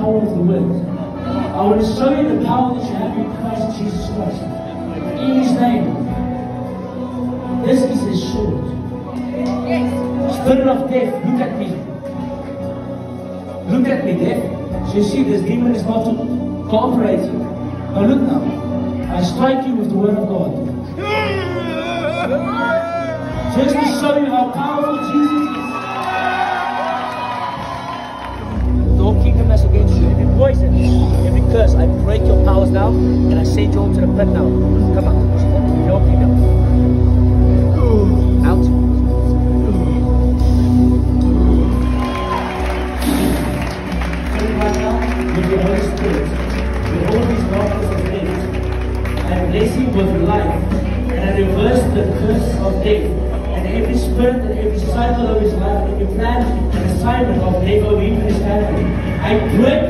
power of the word. I want to show you the power that you have in Christ Jesus Christ. In His name. This is His sword. Spirit of death, look at me. Look at me, death. So you see, this demon is not cooperating. Now look now. I strike you with the word of God. Just to show you how powerful Jesus is. No kingdom that's against you. Every poison, every curse, I break your powers now and I send you home to the pit now. Come on. No kingdom. Out. Right now, with the Holy Spirit, with all these darkness of death, I bless him with life, and I reverse the curse of death. And every spirit and every cycle of his life, every plan and assignment of death over him and his family, I break